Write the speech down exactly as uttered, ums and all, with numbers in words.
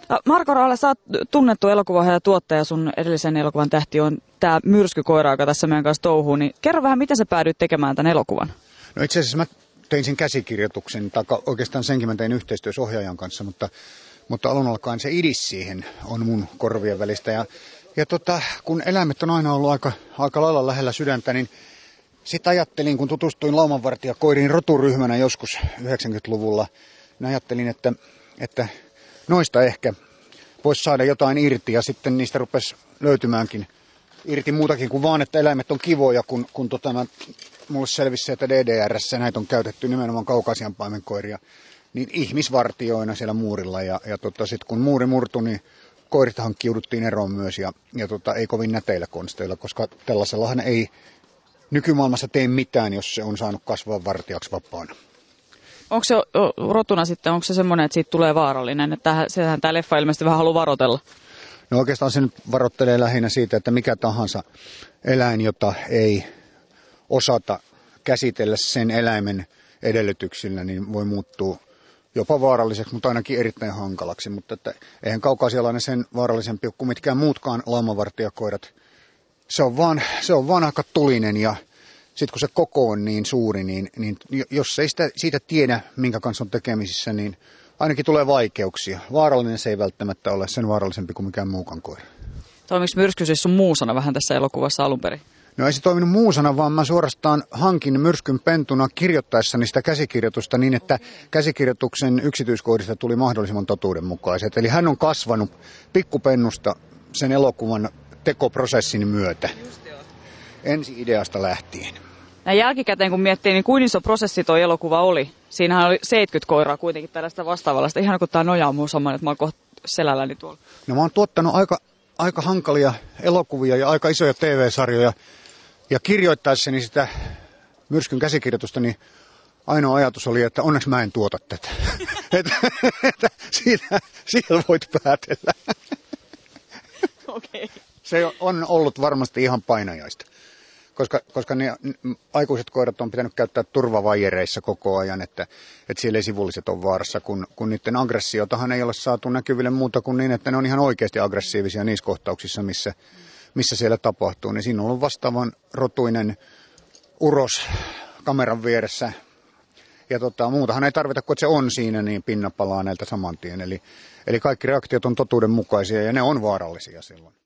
Marko Raale, sä oot tunnettu elokuvaohjaaja ja tuottaja, sun edellisen elokuvan tähti on tämä myrskykoira, joka tässä meidän kanssa touhuu, niin kerro vähän, miten sä päädyit tekemään tämän elokuvan? No itse asiassa mä tein sen käsikirjoituksen, tai oikeastaan senkin mä tein yhteistyössä ohjaajan kanssa, mutta, mutta alun alkaen se idis siihen on mun korvien välistä. Ja, ja tota, kun eläimet on aina ollut aika, aika lailla lähellä sydäntä, niin sitten ajattelin, kun tutustuin laumanvartijakoiriin roturyhmänä joskus yhdeksänkymmentäluvulla, niin ajattelin, että, että noista ehkä voisi saada jotain irti, ja sitten niistä rupesi löytymäänkin irti muutakin kuin vaan, että eläimet on kivoja, kun, kun tota, mä, mulle selvisi se, että D D R:ssä näitä on käytetty nimenomaan Kaukasian paimenkoiria, niin ihmisvartioina siellä muurilla, ja, ja tota, sitten kun muuri murtui, niin koirit hankkiuduttiin eroon myös, ja, ja tota, ei kovin näteillä konsteilla, koska tällaisellahan ei nykymaailmassa tee mitään, jos se on saanut kasvaa vartijaksi vapaana. Onko se rotuna sitten, onko se semmoinen, että siitä tulee vaarallinen? Että sehän tämä leffa ilmeisesti vähän haluaa varotella. No oikeastaan se nyt varoittelee lähinnä siitä, että mikä tahansa eläin, jota ei osata käsitellä sen eläimen edellytyksillä, niin voi muuttua jopa vaaralliseksi, mutta ainakin erittäin hankalaksi. Mutta että eihän kaukasialainen sen vaarallisempi kuin mitkään muutkaan laumanvartijakoirat. Se on vaan, se on vaan aika tulinen, ja sitten kun se koko on niin suuri, niin, niin jos ei sitä, siitä tiedä, minkä kanssa on tekemisissä, niin ainakin tulee vaikeuksia. Vaarallinen se ei välttämättä ole sen vaarallisempi kuin mikään muukaan koira. Toimiko myrsky siis sun muusana vähän tässä elokuvassa alun perin? No ei se toiminut muusana, vaan mä suorastaan hankin myrskyn pentuna kirjoittaessani sitä käsikirjoitusta niin, että käsikirjoituksen yksityiskohdista tuli mahdollisimman totuudenmukaiset. Eli hän on kasvanut pikkupennusta sen elokuvan tekoprosessin myötä. Ensi ideasta lähtien. Näin jälkikäteen kun miettii, niin kuin iso prosessi toi elokuva oli? Siinähän oli seitsemänkymmentä koiraa kuitenkin tällaista vastaavallista. Ihan kun tää nojaa muu saman, että mä oon kohta selälläni tuolla. No mä oon tuottanut aika, aika hankalia elokuvia ja aika isoja T V-sarjoja. Ja kirjoittaessani sitä myrskyn käsikirjoitusta, niin ainoa ajatus oli, että onneksi mä en tuota tätä. että, että siitä, siitä voit päätellä. Okei. Okay. Se on ollut varmasti ihan painajaista, koska, koska ne aikuiset koirat on pitänyt käyttää turvavajereissa koko ajan, että, että siellä ei sivulliset ole vaarassa, kun, kun niiden aggressiotahan ei ole saatu näkyville muuta kuin niin, että ne on ihan oikeasti aggressiivisia niissä kohtauksissa, missä, missä siellä tapahtuu. Niin siinä on ollut vastaavan rotuinen uros kameran vieressä, ja tota, muutahan ei tarvita, kun se on siinä, niin pinna palaa näiltä saman tien. Eli, eli kaikki reaktiot on totuudenmukaisia, ja ne on vaarallisia silloin.